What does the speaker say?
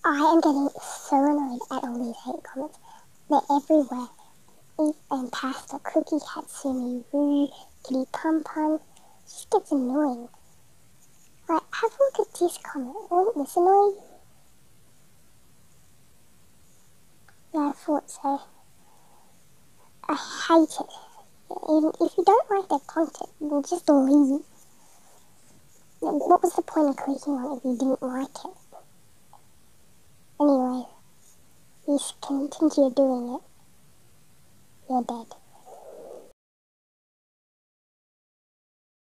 I am getting so annoyed at all these hate comments. They're everywhere. And Pasta, Cookie, Hatsumi, Roo, Kitty Pum Pum. It just gets annoying. Like, have a look at this comment. Wasn't this annoying? Yeah, I thought so. I hate it. Even if you don't like their content, then just leave. What was the point of clicking on it if you didn't like it? Anyway, you continue doing it. You're dead.